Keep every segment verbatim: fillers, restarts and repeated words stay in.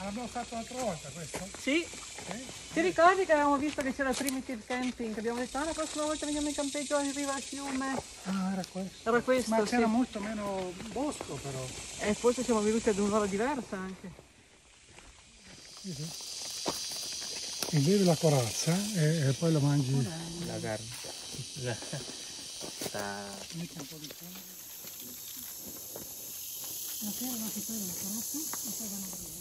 l'abbiamo fatto l'altra volta questo? Sì. Eh? Ti ricordi che avevamo visto che c'era il primitive camping? Abbiamo detto, ah, la prossima volta veniamo in campeggio in riva al fiume. Ah, era questo. Era questo, Ma c'era sì. molto meno bosco però. E forse siamo venuti ad un'ora diversa anche. Sì, sì. E bevi la corazza e, e poi lo mangi. La carne. La... Sta... Metti un po' di fumo. La sera non si prende la corazza e poi vanno a vedere.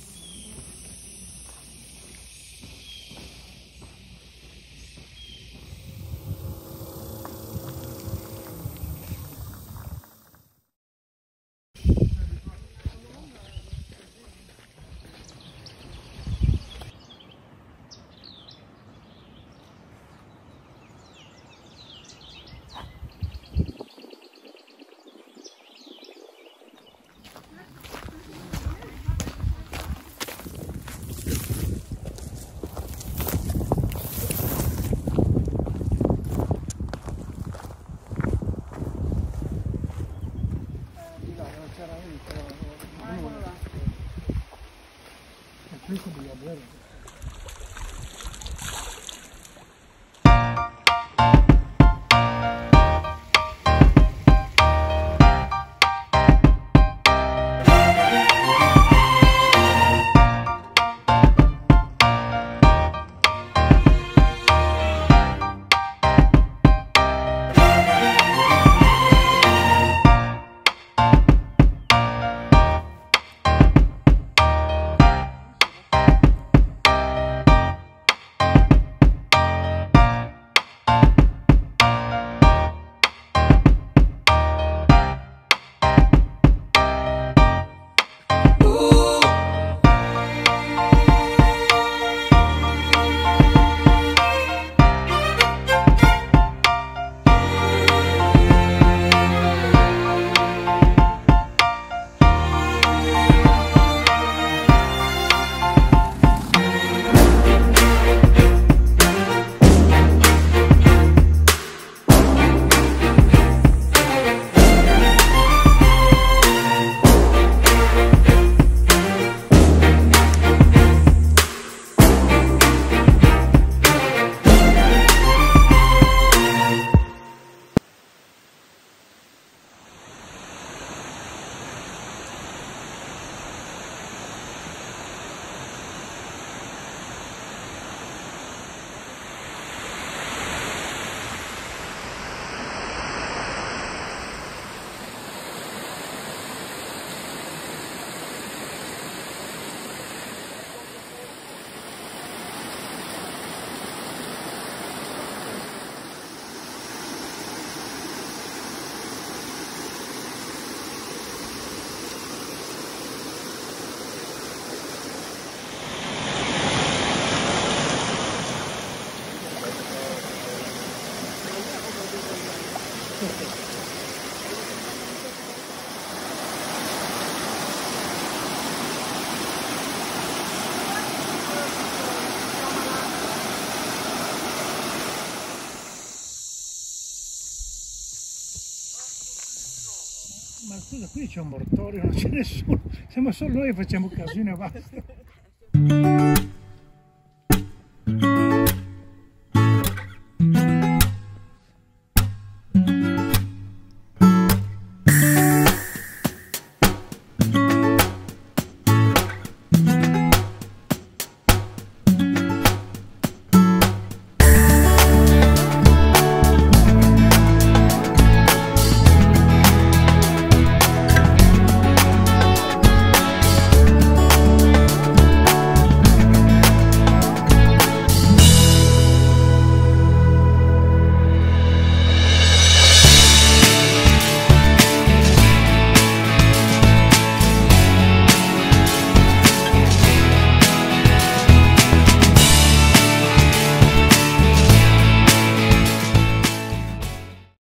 Ma scusa, qui c'è un mortorio, non c'è nessuno, siamo solo noi che facciamo casino e basta.